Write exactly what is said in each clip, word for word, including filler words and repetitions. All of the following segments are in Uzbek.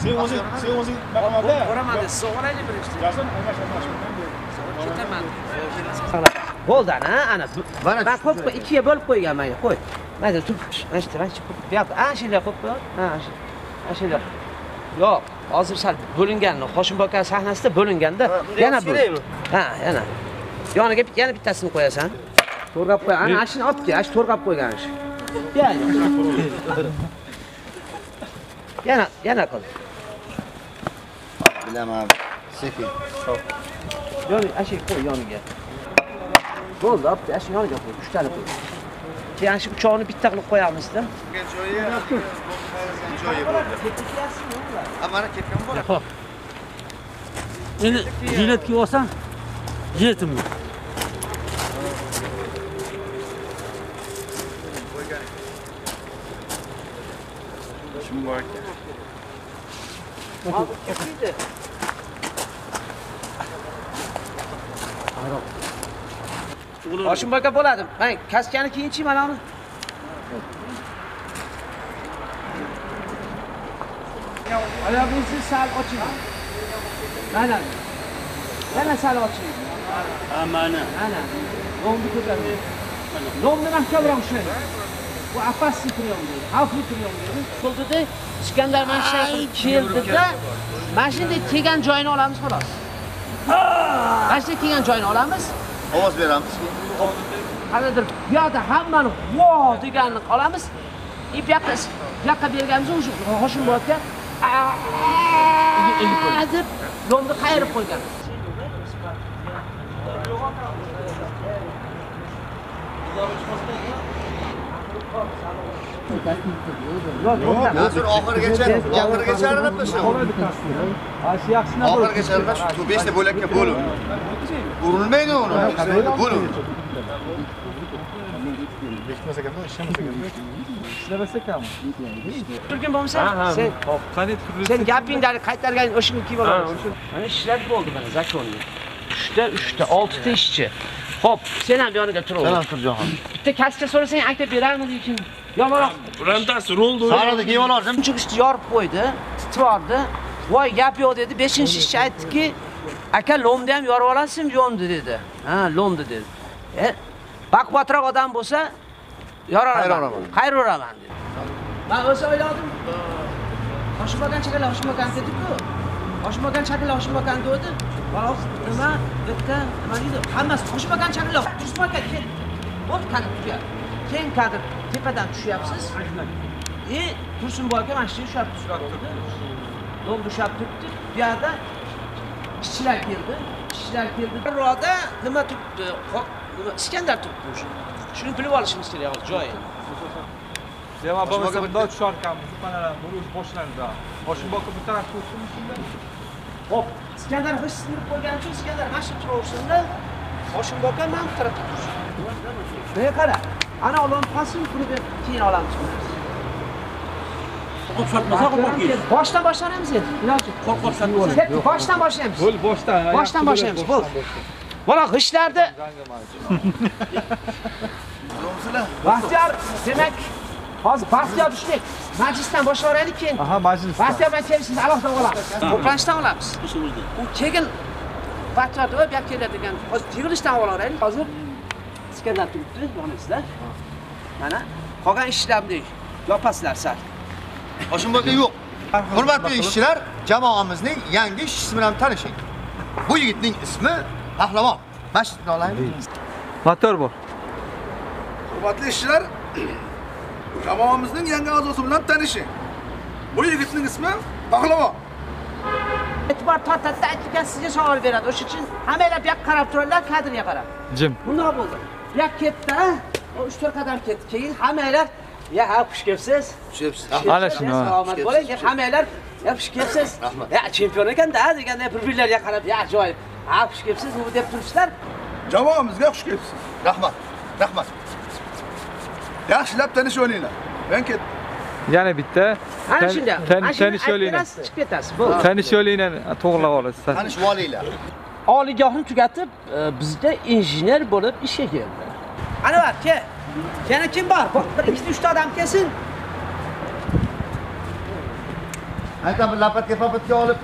Sen o'zing, sen o'zing maqomda. Boraman deb so'rayli birinchi. Jason, almash, almash. Ketaman. Bo'ldi ana, ana. Men qo'yib qo'y, ikkiga bo'lib qo'yganman, qo'y. Mayda turib, mana shu taraf chiqib, bu yoqda ana shunday qo'yib qo'y. Ha, shu. Ana shunday. Yo'q, hozir sal bo'lingan, Hoshim aka sahnasida bo'linganda yana bu. Ha, yana. Yoniga yana bittasini qo'yasan. To'rg'ab qo'y. Ana ashini olib kel, ash to'rg'ab qo'ygan ish. Yana, yana qil. Bilaman. Sekin. Yoni, ashi qo'y yoniga. Bo'ldi, olib ashi yoniga qo'y, uchtani qo'y. Keyin shu uchoqni bitta qilib qo'yamiz-da. Joyi, joyi bo'ldi. Amana ketgan bo'lar. Xo'p. Endi jiletga olsam, jiletimni. Kim bor ekan? Hozir ketdi. Hoshim aka bo'ladi. Men kaskani keyinchi mana buni. Oyog'ingizni sal oching. Mana. Yana sal oching. Ha, mana. Ana. Lomni ko'tarib. Lomni mahkamroq ushlang. Bu opasniy priyom deydi. Xavfli priyom deydi. Qo'ldida Iskandar mana shunday keldida, mana shunday tegan joyini olamiz xolos. Mana shunday tegan joyini olamiz. Ovoz beramiz. Qanadir bu yoqda hammani vo deganini olamiz. Bu yoqda bu yoqqa berganimiz o'sha Hoshim aka deb lomni qayirib qo'ygan. Hozir oxirigacha, oxirigacha arinib tashlab. Ashi yaxshina bo'ldi. Oxirigacha arinib shu beshta bo'lakka bo'lib. Urilmaydi uni. Bo'lib. Bekmas ekanda, ishlamasa ekanda. Ishlamasa ekanmi? Turgan bo'lmasa, sen Hop, qanday turli? sen gapingni qaytargan o'shini kiyib olasan. Mana ishlab bo'ldi mana zakonni. uchta, uchta, oltita ishchi. Xo'p, sen ham yoniga tur. Salom Turjonon. Bitta kaska so'rasang aytib berarmi lekin yomonroq. Birontasi roldi. Sarada kiyib olardim. Shuncha ishni yorib qo'ydi, titrordi. Voy, gap yo'q dedi. beshinchi ishchi aytdiki, aka lomni ham yorib olasizmi, yo'ndi dedi. Ha, lomni dedi. E, baquvvatroq odam bo'lsa, yoraman. Qayruraman dedi. Men o'zi o'yladim. Hoshim aka chaqala, Hoshim aka dedi-ku. Hoshim aka chaqala, Hoshim aka dedi. Xolos, nima? Bitta, nima deydi? Hammasi Hoshim aka chaqala. Tursun aka kel. Bo'l kadr tuya. Keyin kadr tepadan tushyapsiz. E, Tursun aka mana shu ushlab turibdi. Lom ushlab turibdi. Bu yerda ishchilar keldi. Ishchilar keldi. Roda nima turibdi? Nima Iskandar turibdi o'sha. Shuni bilib olishimiz kerak hozir joyi. Dema bo'lmasa bunday tushorkanmiz. Qanaqa bo'lish boshlanadi. Hoshim aka bu tarafga o'tsin shunda. Hop, Iskandar g'isht sindirib qo'ygan uchun Iskandar mana shu turaversin-da. Hoshim aka mana bu tarafga tursin. Beye qara. Ana olib qolsin, buni keyin olamiz. Qo'rqotmasa qo'rqmaysiz. Boshdan boshlaymiz endi. Iloji. Qo'rqotmasa. Boshdan boshlaymiz. Bo'l, boshdan. Boshdan boshlaymiz. Bo'l. Mana g'ishtlarni Baxtiyor, demak, hozir Baxtiyor tushdik. Majlisdan boshlaylik keyin. Aha, majlis. Baxtiyor bilan kelishimiz alohida olamiz. To'planishdan olamiz. U keyin Baxtiyor deb gap keladigan. Hozir yig'ilishdan olaraylik. Hozir Iskandar turibdi, yoningizda. Mana qolgan ishlarni yopasizlar sal. Hoshim aka yo'q. Hurmatli ishchilar, jamoamizning yangi ishchisi bilan tanishing. Bu yigitning ismi Pahlavon. Masjidni olaymi? Motor bor. Hurmatli ishchilar, jamoamizning yangi a'zosi bilan tanishing. Bu yigitning ismi Pahlavon. E'tibor tortadi, aytgan sizga savol beradi. O'sha uchun hammalar bu yoqqa qarab turadilar, kadrga qarab. Jim. Bunday bo'ldi. Bu yoq ketdi, ha? uch to'rt qadam ketdi. Keyin hammalar, "Ya, ha, xush kelibsiz." Xush kelibsiz. Ana shuni. Salomat bo'ling. Hammalar, "Ya, xush kelibsiz." "Ya, chempion ekan-da" deganda bir-birlariga qarab, "Ya, joyib. Ha, xush kelibsiz" deb turishlar. Jamoamizga xush kelibsiz. Rahmat. Rahmat. Yaxshilab tanishib olinglar. Men ketdim. Yana bitta. Ana shunday. Tanish yo'lini. Chiqib ketasiz. Bo'ldi. Tanish yo'lini to'g'rilab olasiz. Tanishib olinglar. Oliygohni tugatib, bizda injener bo'lib ishga keldi. Ana bor, kel. Yana kim bor? Bir, ikki, uch ta odam kelsin. Ayta bir lapatga papatga olib.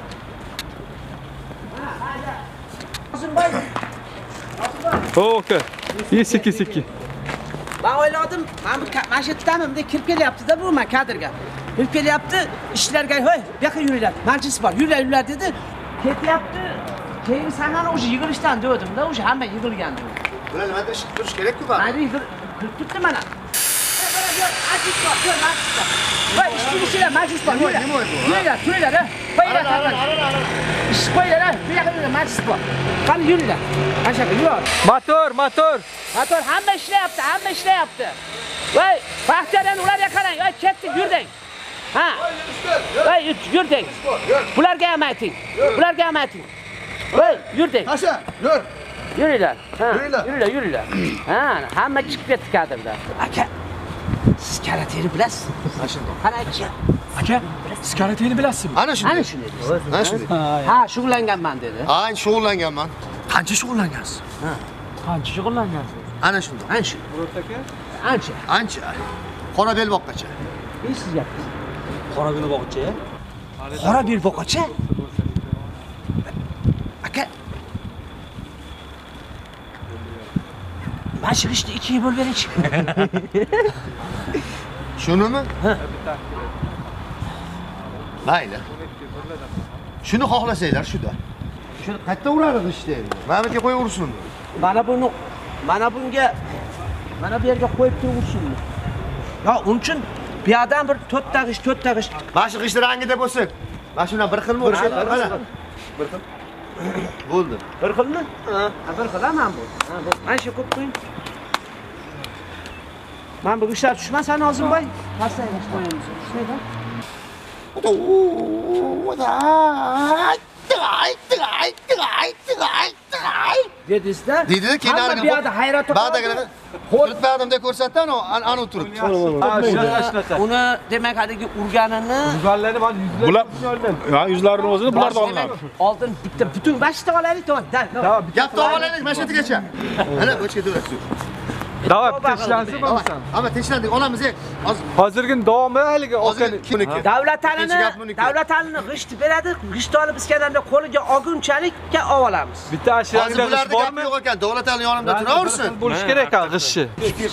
Ozunboy. Okey. İyi siki siki. Ben o'yladim, men bu masjiddaman, bunday kirib kelyapti-da bu men kadrga. Kirib kelyapti, ishlarga, "Hoy, bu yoqqa yuringlar, majlis bor, yuringlar, yuringlar" dedi. Ketyapti. Keyin sanani o'sha yig'ilishdan dedim-da, o'sha hamma yig'ilgandi. Bular nimada ish turish kerak-ku bari. Mayli yig'il kirib turibdi mana. Majlis bor, ko'r majlis bor. Voy, ish qilishinglar, majlis bor, yuringlar. Yuringlar, turinglar, ha. Qo'yinglar, taqdir. Ish qo'yinglar, ha. Bu yoqqa yuringlar, majlis bor. Qani yuringlar. Mana shu yoqqa yur. Motor, motor. Motor hamma ishlayapti, hamma ishlayapti. Voy, Baxtiyordan ularga qarang. Voy, ketdik, yurding. Ha. Voy, yurding. Bularga ham ayting. Bularga ham ayting. Voy, yurding. Tasha, yur. Yuringlar. Ha, Yuringlar. yuringlar, yuringlar. Ha, hamma chiqib ketdi kadrda. Aka, siz karateni bilasizmi? Mana shunday. Qani aytchi. Aka, siz karateni bilasizmi? Ana shunday. Ana shunday. Mana shunday. Ha, shug'ullanganman dedi. Ay, shug'ullanganman. Qancha shug'ullangansiz? Qancha shug'ullangansiz? Ana shunday. Ana shu. Ancha. Ancha. Qora belboqqacha. Men siz gapsiz. Qora belboqcha. Qora belboqacha? Aka. Mana shu ishni ikkiga bo'lib beringchi. Shunimi? Mayli. Shuni xohlasanglar shuda. Shuni qayerda urardi ishda endi? Mana bu yerga qo'yib ursin. Mana buni, mana bunga, mana bu yerga qo'yib turishimni. Ya, uning uchun bu yerdan bir to'rtta g'ish, to'rtta g'ish. Mana shu g'isht rangida bo'lsin. Mana shundan bir xilmi o'xshaydi? Mana. Bir xil. Bo'ldi. Bir xilmi? Ha, bir xil ham bu. Ha, bu. Mana shu qo'yib qo'ying. Men bu g'ishlar tushmasa Nozimboy, pastga qo'yamiz. Tushmaydi. Dedizda. Dedi keyin bu yerda hayratga Bag'dagina turtmadim deb ko'rsatdi, ana ana turibdi. Ha, shunaqa shunaqa. Uni demak haligi urganini Uzanlarni mana yuzlar. Bular ha, yuzlarini o'zini bularda olinadi. oldin bitta butun bashta olaylik, to'g'ri. Tamam, Gapni olaylik, mana shu yergacha. Ana bo'chga to'rasiz. Davom teshlansin bo'lmasan. Ama tinchlandik, olamiz. Hozir Hozirgi davomi haligi hozir kimniki? Davlat ta'limi, Ikkinchi gap buniki. davlat ta'limini g'isht beradi, g'isht olib iskananda qo'liga olgunchalikka olib olamiz. Bitta Hozir ashirangda g'ish bularda gap bormi? yo'q ekan. Davlat ta'lim yonimda turaversin. Bo'lish kerak ekan g'ishchi.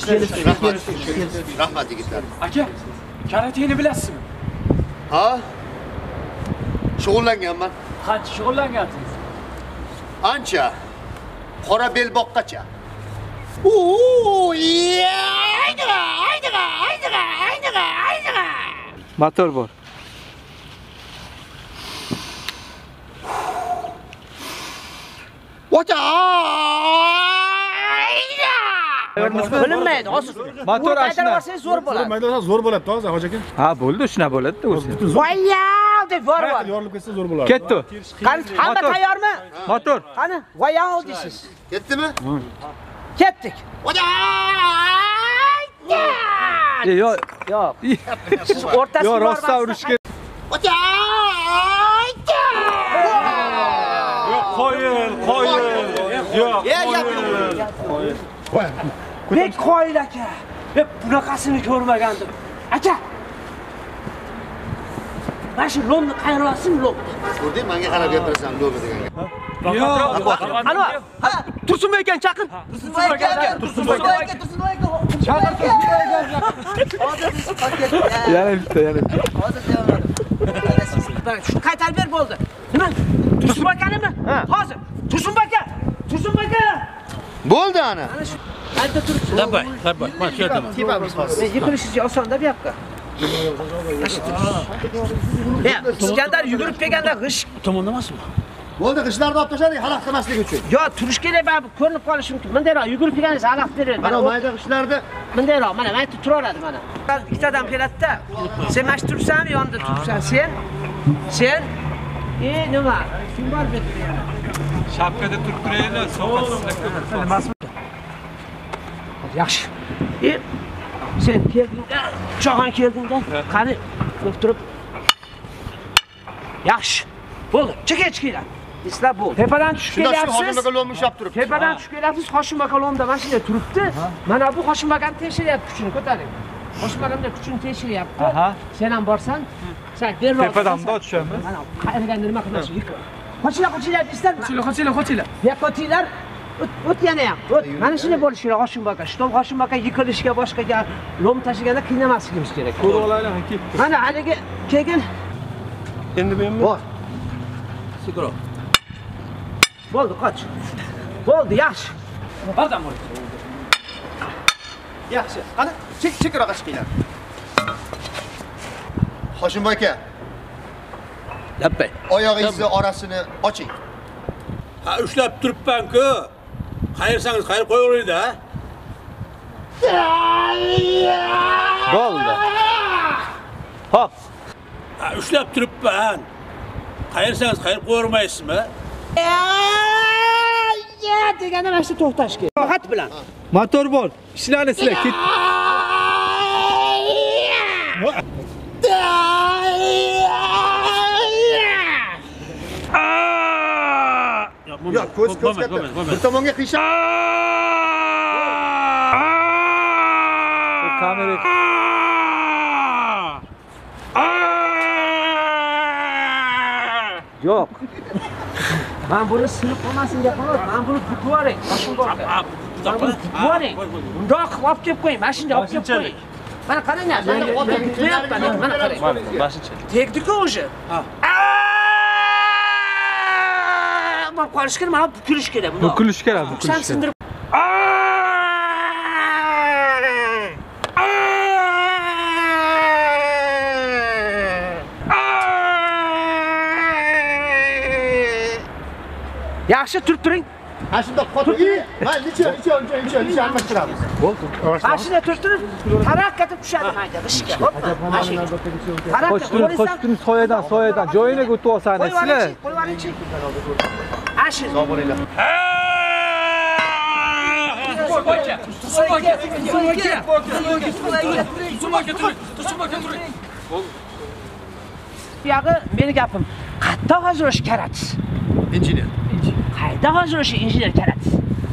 Rahmat yigitlar. Aka, karateni bilasizmi? Ha? Shug'ullanganman. Qancha shug'ullangansiz? Ancha. Qora belboqqacha. Oo, aydiga, aydiga, aydiga, aydiga, aydiga. Motor bor. Ota! Bilinmaydi, hozir. Motor ashna. Aytib zo'r bo'ladi. Maydonda zo'r bo'ladi, hozir hoji aka. Ha, bo'ldi, shuna bo'ladi-da o'zi. Voyav deb bor bor. Yorilib ketsa zo'r bo'ladi. Ketdi. Qani, hamma Motor. tayyormi? Motor. Qani, voyav deysiz. Ketdimi? Ketdik. Ota! E, Yo'q, Yo'q. Siz o'rtasiga yo'q, rostdan urish kerak. Ota! Yo'q, qo'yil, qo'yil. Yo'q. Bek qoyil aka. Ben bunaqasini ko'rmagandim. Aka. Mana shu lomni qayerlasizmi lom? Ko'rding, menga qarab gapirasan lo'bi degan gap. Yo'q. Alo. Ha, Tursunboy ekan chaqir. Tursunboy ekan, Tursunboy ekan, Tursunboy ekan. Chaqir Tursunboy ekan. Hozir biz paket. Yana bitta, yana bitta. Hozir deyolmadim. Mana shu qaytarib ber bo'ldi. Nima? Tursunboy ekanmi? Hozir. Tursunboy aka. Tursunboy aka. Bo'ldi ana. Mana shu qayerda turibsiz? Tabbay, tabbay. Mana shu yerda. Tepamiz hozir. Men yiqilishingiz osonda bu yoqqa. Ya, Iskandar yugurib kelganda g'ish Tomonda emasmi? Bo'ldi, g'ishlarni olib tashladik, xalaq qilmaslik uchun. yo turish kerak, ba'zi ko'rinib qolishi mumkin. Bundayroq yugurib kelganingiz xalaqit beradi. Mana mayda g'ishlarni Bundayroq, mana mayda turaveradi mana. Ikkitadan keladida. Sen mana shu turibsan, yonida turibsan sen. Sen e nima? Kim bor bu yerda? Shapkada turib turayli, so'qqa sizlar Yaxshi. E sen keldingda, cho'g'an keldingda, qani o'tirib. Yaxshi. Bo'ldi, chekka chiqinglar. Islar bo'ldi. Tepadan tushib shunda shu kelyapsiz. hozirda lo'm ushlab turibdi. Tepadan tushib kelyapsiz, Hoshim aka lomda mashina turibdi. Mana bu Hoshim akani tekshiryapti, kuchini ko'taring. Oshmarimda kuching tekshiryapti. Aha. Sen ham borsan, sen berma. Tepadan da tushamiz. Mana qayerga nima qilmoqchi? Qochinglar, qochinglar deysizlar. Qochinglar, qochinglar, qochinglar. Ya qochinglar. O't, o't yana ham. O't. Mana shunday bo'lishi kerak Hoshim aka. Shtom Hoshim aka yiqilishga boshqaga lom tashiganda qiynamasligimiz kerak. Ko'rib olaylik, ketdi. Mana haligi kelgin. Endi men Bor. Sigiro. Bo'ldi, qoch. Bo'ldi, yaxshi. Bardan bo'ling. Yaxshi. Qani, chek chekroq chiqinglar. Hoshimboy aka, Lappay. oyog'ingizni orasini oching. Ha, ushlab turibman-ku. Qayirsangiz qayirib qo'yaveraydi-da. Bo'ldi. Hop. Ha, ushlab turibman. Qayirsangiz qayirib qo'yavermaysizmi? Ya deganda mana shu to'xtash kerak. Rohat bilan. Motor bor. Ishlarni sizlar ket. Yo'q, ko'z ko'z katta. Bir tomonga qiysha. Kamera. Yo'q. Men buni sinib qolmasin deb qo'yib, men buni tutib yuboring. Hoshimboy aka. Men buni tutib yuboring. Bundoq qilib olib kelib qo'ying, mana shunday olib kelib qo'ying. Mana qaranglar, men tutmayapman, mana qarang. Bashicha. Tegdi-ku o'sha. Ha. Mana qolish kerak, mana bukilish kerak bundoq. Bukilish kerak, bukilish kerak. Sindirib. Yaxshi turib turing. Ha shunda qotib. Mana necha necha necha necha necha almashtiramiz. Bo'ldi. Mashina turib turib, taraq ketib tushadi mayda g'ishga. Hoppa, mashina. Taraq Qoch turib, qoch turib, soyadan, soyadan. Joyiga o'tib olsani, sizlar. Qo'yvaring-chi. Ashi. Sog' bo'linglar. Buyog'i meni gapim. Qayerda hozir o'sha karatsiz? Injener. Qayerda hozir o'sha injener karatsiz?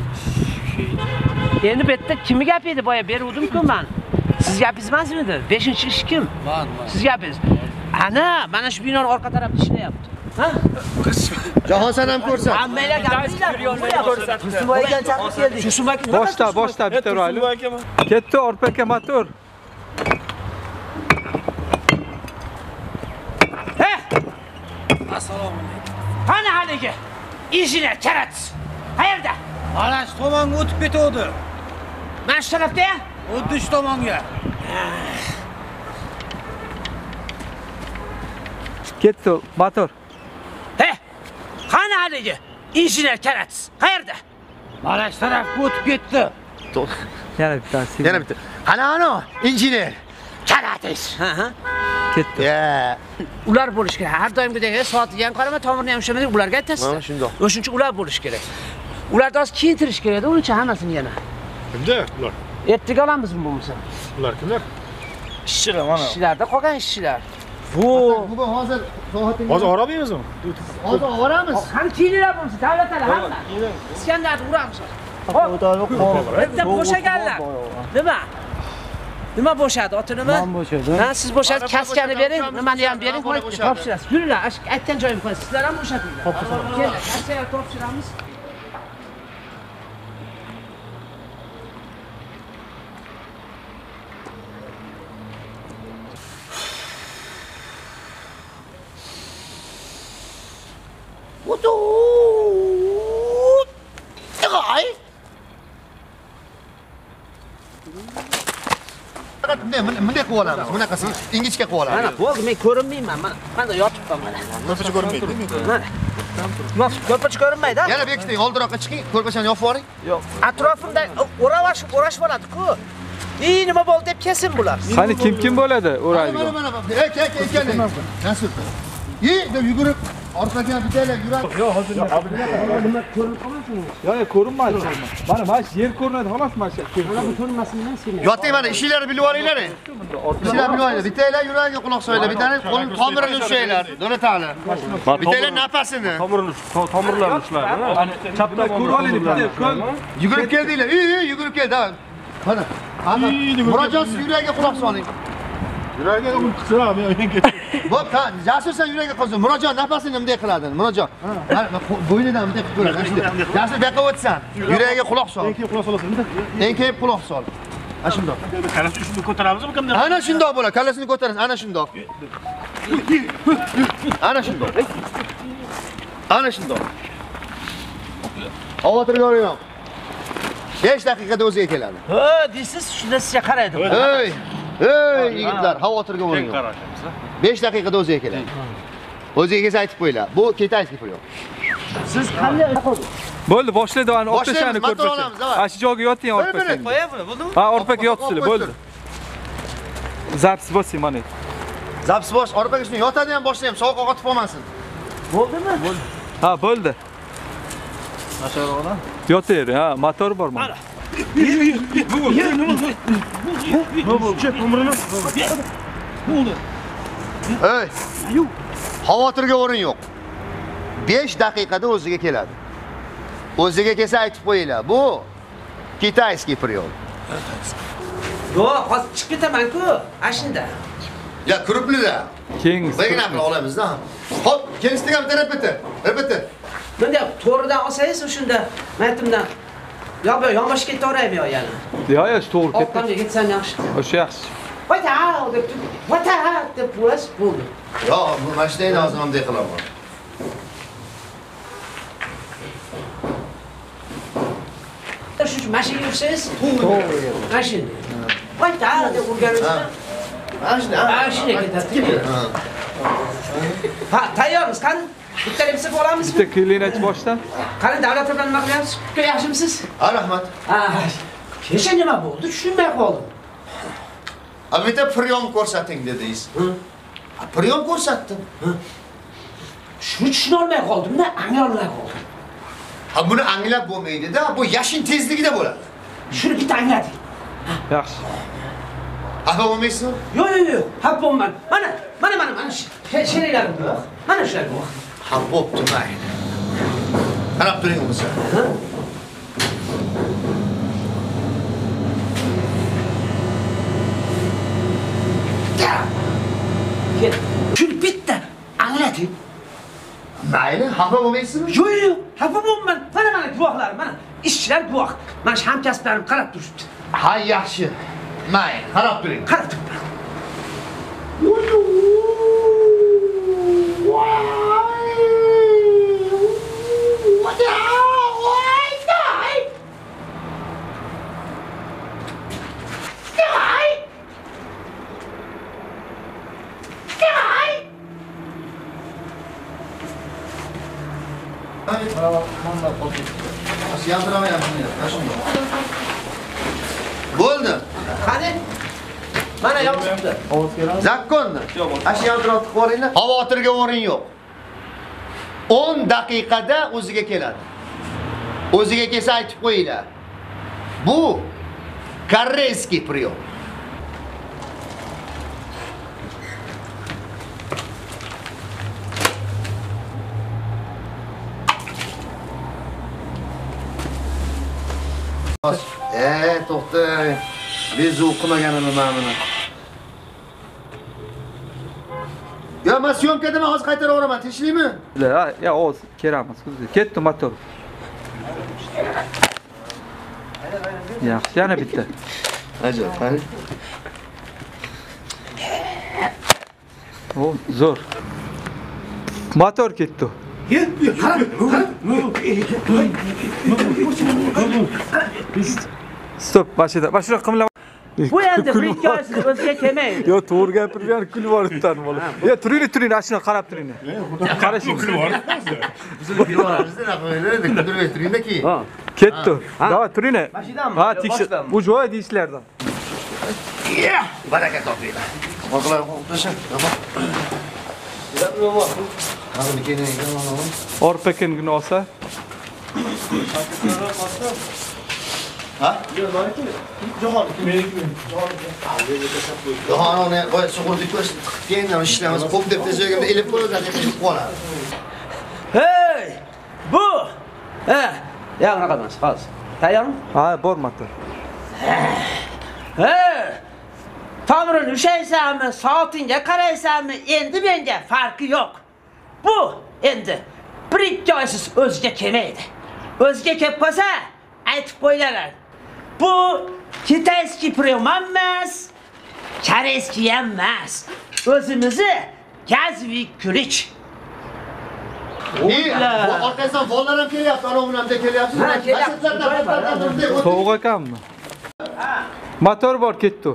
Endi bu yerda kimni gapi edi boya beruvdim-ku men. Siz gapingiz emasmidi? beshinchi ish kim? Men, men. Siz gapingiz. Ana, mana shu binoning orqa tarafida ishlayapti. Ha? Jahon sanam ko'rsa. Hammalar gapinglar ko'rsatdi. Tursunboy aka chaqirib keldik. Tursunboy aka Boshda, boshda bitta ro'yli. Ketdi, orqa aka motor. He? Assalomu alaykum. Qani haligi? İnjener karatsiz. Qayerda? Mana shu tomonga o'tib ketdi. Mana shu tarafda? Xuddi shu tomonga. Ketdi, motor. He? Qani haligi? İnjener karatsiz. Qayerda? Mana shu tarafga o'tib ketdi. Yana bittasi. Yana bitta. Qani ano? Injener. Karatsiz. Ha ha. Ketdi. Ya. Ular bo'lish kerak. Har doimgidek soatiga ham qarama, tomirni ham ushlamaydi, ularga aytasiz. Mana shundoq. O'shuncha ular bo'lish kerak. Ularni oz kiyintirish kerak-da, uncha hammasini yana. Kimda ular? Ertaga olamizmi bo'lmasa? Ular kimlar? Ishchilar mana. Ishchilarda qolgan ishchilar. Bu Bugun hozir soatingiz. Hozir oraymizmi? Hozir oramiz. qani kiyininglar bo'lmasa, davlatlar hamma. Iskandarni uramiz. Hop. Bitta bo'shaganlar. Nima? Nima bo'shadi? Oti nima? Men bo'shadim. Ha, siz bo'shadingiz, kaskani bering, nimani ham bering, topshirasiz. Yuringlar, aytgan joyim qo'yasiz. Sizlar ham bo'shatinglar. Keling, kaskaga topshiramiz. Bunday qilib olamiz. Bunaqasi ingichka qilib olamiz. Mana bo'ldi, men ko'rinmayman. Mana mana yotibman mana. Ko'rpacha ko'rinmaydi. Mana. Yotib, ko'rpacha ko'rinmaydi. Yana bekiting, oldiroqqa chiqing, ko'rpachani yopib yuboring. Yo'q. Atrofimda o'rashib, o'rashib oladi-ku. Ey, nima bo'ldi deb kelsin bular. Qani kim kim bo'ladi? Mana O'raydigan. mana mana. Ey, kel, kel, kel. Nasib. Yi, deb yugurib orqaga bittalar yuradi. Yo'q, hozir nima ko'rinib qolmasin? Yo'q, ko'rinmaydi. Mana mana shu yer ko'rinadi, xolos mana shu. Mana bu ko'rinmasin men sen. Yoting mana ishinglarni bilib olinglar. Ishinglarni bilib olinglar. Bittalar yuragiga quloq solinglar, bittalar qo'lini tomirini ushlaylar. Donatali. Bittalar nafasini. Tomirni, tomirlarni ushlaydi. Chapdan ko'rib olaylik, bitta ko'l. Yugurib keldinglar. Ey, ey, yugurib keldi. Mana. Murodjon siz yuragiga quloq soling. Yuragiga uni qisir abi, men ketdim. Bo'p, Jasur sen yuragiga qo'ysin. Murodjon nafasini bunday qiladi. Murodjon. Bo'ynidan bunday qilib ko'radi. Jasur bu yoqqa o'tsan. Yuragiga quloq sol. Keyin quloq solasan-da. Enkayib quloq sol. Ana shundoq. Kalasi shuni ko'taramizmi kimdir? Ana shundoq bo'ladi. Kallasini ko'tarasiz. Ana shundoq. Ana shundoq. Ana shundoq. Xavotirga olmang. besh daqiqada o'ziga keladi. Ha, deysiz, shunda sizga qaraydim. Ey! Ey yigitlar, xavotirga olmang. besh daqiqada o'ziga keladi. O'ziga kelsa aytib qo'yinglar. Bu kitayskiy pul yo'q. Siz qanday qildingiz? Bo'ldi, boshlaydi ani o'qitishani motor ko'rib. olamiz, davay. Ana shu joyga yoting orpaga. Qo'yay buni, bo'ldimi? Ha, orpaga yotsizlar, bo'ldi. Zaps bosing mana. Zaps bosh, orqaga shuni yotadi ham boshda ham sovuq oqatib olmasin. Bo'ldimi? Ha, bo'ldi. Nasharoqdan? Yotar, ha, motor bor mana. Ey! Xavotirga o'rin yo'q. besh daqiqada o'ziga keladi. O'ziga kelsa aytib qo'yinglar. Bu kitayskiy priyon. Yo'q, hozir chiqib ketaman-ku, ashunda. Ya kuruplida. Keng. Begina qilib olamizda. Hop, kelishdigan bitta repetir. Repetir. Bunday to'g'ridan olsangiz o'shunda maytimdan yo'q, yo'q, yonboshga ketaveraymi yo yana. Yo, yo, to'g'ri ketdi. Orqamga ketsan yaxshi. O'sha yaxshi. Vata, deb vata deb bo'las bo'ldi. Yo, bu mashinani hozir bunday qilaman. Shu mashina yursangiz, to'g'ri. Mashina. Vata deb urganingizda Mashina, mashina ketadi. Ha, tayyormiz, qani? Bitta repsa bo'lamizmi? Bitta klinachi boshdan. Qani davlat bilan nima qilyapsiz? Yaxshimisiz? Ha, rahmat. Ha. Kecha nima bo'ldi? Tushunmay qoldim. A bitta priyon ko'rsating dedingiz. Ha, priyon ko'rsatdim. Shuni tushuna olmay qoldim-da, anglay olmay qoldim. Ha, buni anglab bo'lmaydi-da, bu yashin tezligida bo'ladi. Shuni bitta anglating. Yaxshi. Xafa bo'lmaysizmi? Yo'q, yo'q, yo'q. Xafa bo'lman. Mana, mana, mana, mana shu she'rlarim bor. Mana shular bor. Ha, bo'pti, mayli. Qarab turing bo'lsa. Kel. Shuni bitta anglating. Mayli, xafa bo'lmaysizmi? Yo'q, yo'q, xafa bo'lman. Mana, mana guvohlarim, mana. Ishchilar guvoh. Mana shu hamkasblarim qarab turibdi. Ha, yaxshi. Mayli, qarab turing. Qarab turibman. Bo'ldi. Qani? Mana yopibdi. Zakkonni. Ashi yaltirotib qo'yinglar. Xavotirga o'rin yo'q. o'n daqiqada o'ziga keladi. O'ziga kelsa aytib qo'yinglar. Bu koreyskiy priyon. Eee, to'xtang. Bezu qilmaganimni men buni. Yo, men syomkada men hozir qaytarib o'raman, tinchlikmi? Ha, ya, o'z keramiz, kuzdi. Ketdi motor. Yaxshi, yana bitta. Ajoyib, qani? O, zo'r. Motor ketdi. Stop, boshida. Boshida qimla. Bu endi bir hikoyasiz o'ziga kelmaydi. Yo, to'g'ri gapirgan kulib yuboribdi bola. Yo, turinglar, turinglar, ashuna qarab turinglar. Qarashing. Bizning birodarimizda qo'yiladi, qidirib turinglar-ki. Ha, ketdi. Davay, turinglar. Ha, tekshir. Bu joy deyishlardan. Baraka topinglar. Qo'rqlar, qo'rqtasha. Hadi keyin ekan. Orpakingni olsa. Ha? Jahon. Jahon uni qo'y sug'urdik ko'rs. Keyin ishlaymiz. Ko'p deb tezligimda elib qo'yadi, deb qoladi. Hey! Bu! Ha, ya unaqa emas, hozir. Tayyormi? Ha, bor motor. He. Tomirini ushaysanmi, soatingga qaraysanmi, endi menga farqi yo'q. Bu endi bir ikki oysiz o'ziga kelmaydi. O'ziga kelib qolsa, aytib qo'yinglar. Bu kitayskiy priyom emas, koreyskiy ham emas. O'zimizni gazviy kulich. Ne? Bu orqasidan bollar ham kelyapti, ana bundan da kelyapti. Ha, kelyapti. Masjidlardan Sovuq ekanmi? Motor bor ketdi.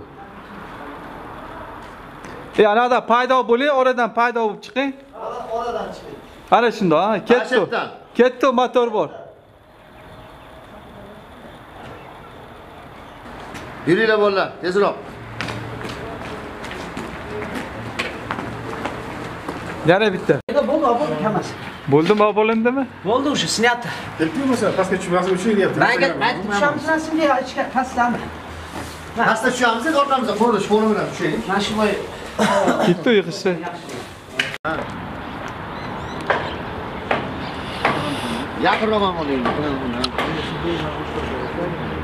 E anada paydo bo'ling, oradan paydo bo'lib chiqing. oradan chiqing. Ana shunday, ha, ketdi. Masjiddan. Ketdi, motor bor. Yuringlar bollar, tezroq. Yana bitta. Bo'ldi, bo'ldi, hammasi. Bo'ldimi, bo'lindimi? Bo'ldi, o'sha sinyapti. Kelibmi mesela? Pastga tushmasam uchilyapti. Menga aytib tushamiz senga ichga pastdan. Pastga tushamiz, orqamizga qurilish qo'li bilan tushaylik. Mana shu bo'y. Ketdi yig'ishsa. Yaqinroq ham oling.